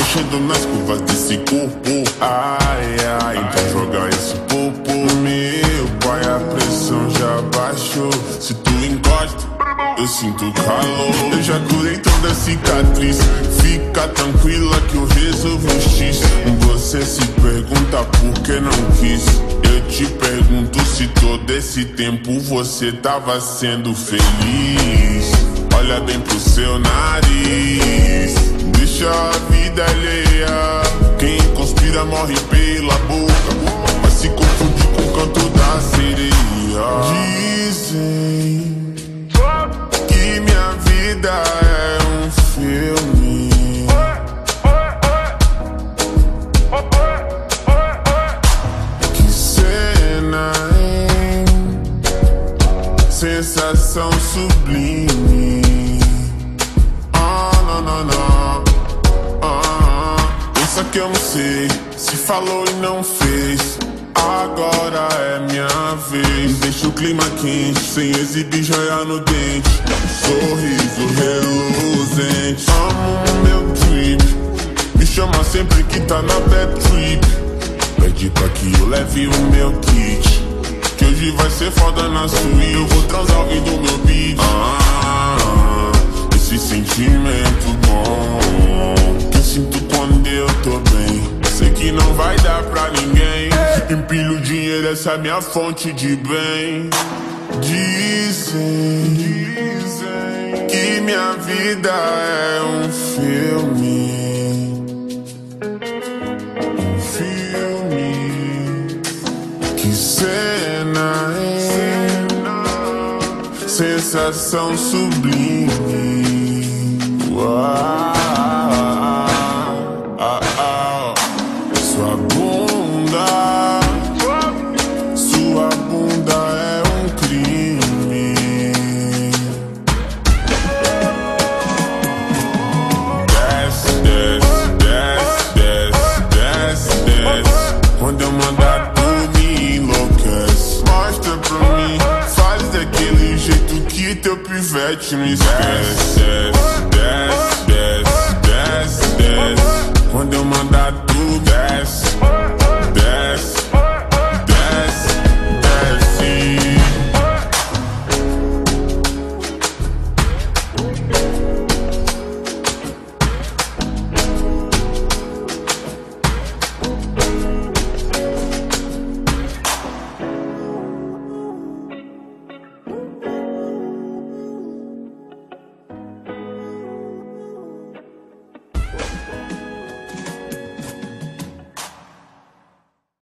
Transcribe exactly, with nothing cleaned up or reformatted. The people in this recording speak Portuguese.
mexendo nas curvas desse corpo. Ai, ai, então joga esse popo. Meu pai, a pressão já baixou. Se tu encosta, eu sinto calor. Eu já curei toda a cicatriz. Fica tranquila que eu resolvo o X. Você se pergunta por que não quis. Eu te pergunto se todo esse tempo você tava sendo feliz. Olha bem pro seu nariz. Deixa a vida alheia. Quem conspira morre pela boca. Vai se confundir com o canto da sereia. Dizem que minha vida é um filme. Que cena, hein? Sensação sublime. Ah, não, não, não. Ah, pensa que eu não sei. Se falou e não fez. Agora é minha vez. Deixa o clima quente, sem exibir joia no dente. Sorriso reluzente. Amo meu trip. Me chama sempre que tá na bad trip. Pede pra que eu leve o meu kit. Que hoje vai ser foda na suíte. Eu vou transar ouvindo meu beat. Ah, esse sentimento bom que eu sinto quando eu tô bem. Sei que não vai dar pra ninguém. Empilho dinheiro, essa é minha fonte de bem. Dizem, dizem que minha vida é um filme. Um filme. Que cena, hein? Sensação sublime. Uau. Sua bunda, sua bunda é um crime. Desce, desce, desce, desce, desce, desce. Quando eu mandar tu me enlouquece. Mostra pra mim, faz daquele jeito que teu pivete não esquece.